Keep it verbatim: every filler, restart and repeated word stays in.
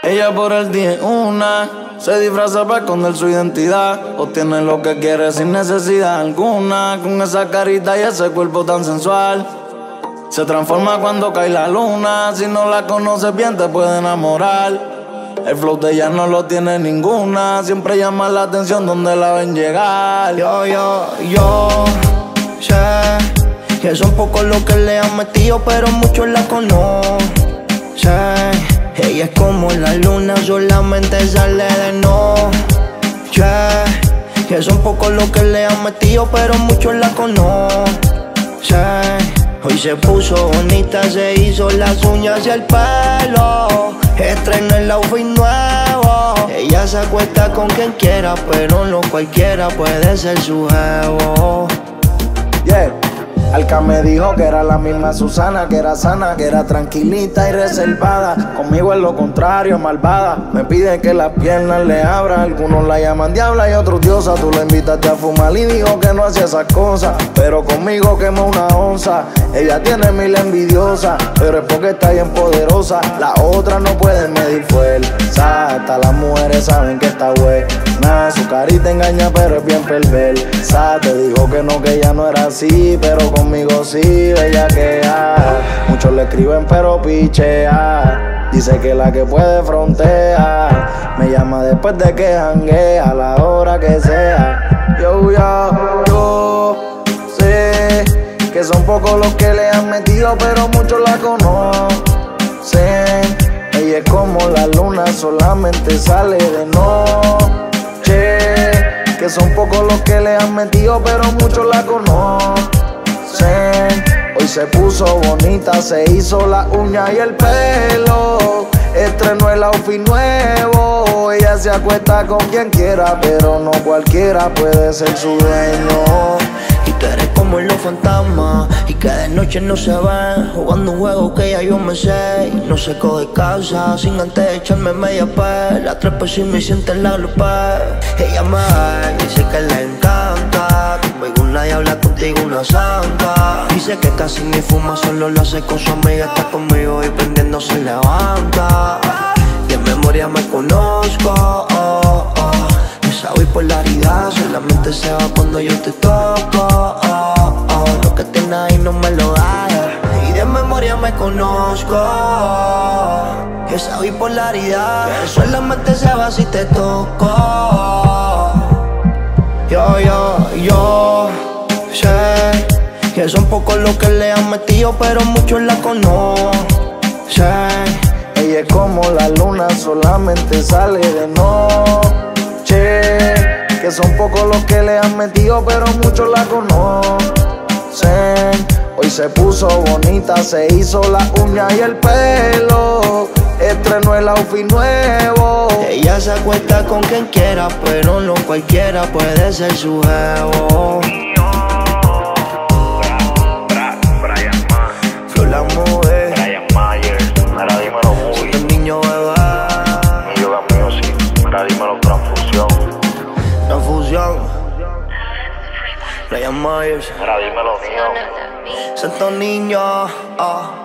Ella por el día es una, se disfraza para esconder su identidad. Obtiene lo que quiere sin necesidad alguna. Con esa carita y ese cuerpo tan sensual, se transforma cuando cae la luna. Si no la conoces bien te puede enamorar. El flow de ella no lo tiene ninguna. Siempre llama la atención donde la ven llegar. Yo, yo, yo sé que son pocos los que le han metido, pero muchos la conocen. Ella es como la luna, solamente sale de noche. Que son pocos los que le han metido, pero muchos la conocen. Hoy se puso bonita, se hizo las uñas y el pelo. Estrenó el outfit nuevo. Ella se acuesta con quien quiera, pero no cualquiera puede ser su jevo. Yeah. Alca me dijo que era la misma Susana, que era sana, que era tranquilita y reservada. Conmigo es lo contrario, malvada. Me pide que las piernas le abra. Algunos la llaman diabla y otros diosa. Tú la invitaste a fumar y dijo que no hacía esas cosas, pero conmigo quemó una onza. Ella tiene mil envidiosas, pero es porque está bien poderosa. Las otras no pueden medir fuerza. Hasta las mujeres saben que está buena. Su carita engaña, pero es bien perversa. Te dijo que no, que ella no era así, pero conmigo sí, bellaquea. Muchos le escriben pero pichea. Dice que la que puede frontea. Me llama después de que janguea, a la hora que sea. Yo, yo, yo sé que son pocos los que le han metido, pero muchos la conocen. Ella es como la luna, solamente sale de noche. Que son pocos los que le han metido, pero muchos la conocen. Hoy se puso bonita, se hizo la uña y el pelo. Estrenó el outfit nuevo. Ella se acuesta con quien quiera, pero no cualquiera puede ser su dueño. Y tú eres como en los fantasmas, y que de noche no se ven, jugando un juego que ya yo me sé. Y no seco de casa, sin antes echarme media pe. La trepa si me siente en la lupa. Ella me ve, dice que le encanta. Conmigo una diabla, contigo una santa. Dice que casi ni fuma, solo lo hace con su amiga. Está conmigo y prendiendo se levanta. Y en memoria me conozco, oh, oh. Esa bipolaridad solamente se va cuando yo te toco, oh, oh. Lo que tienes ahí no me lo da, yeah. Y de memoria me conozco. Esa bipolaridad solamente se va si te toco. Yo, yo, yo sé que son pocos los que le han metido, pero muchos la conocen. Ella es como la luna, solamente sale de noche. Que son pocos los que le han metido, pero muchos la conocen. Hoy se puso bonita, se hizo la uña y el pelo. Estrenó el outfit nuevo. Ella se acuesta con quien quiera, pero no cualquiera puede ser su jevo. Flor la mujer, Brian Myers, mira dímelo muy. el niño bebé, Mi yoga music, mira dímelo transfusión. Transfusión, Brian Myers, Mira dímelo mío. Santo Niño, ah.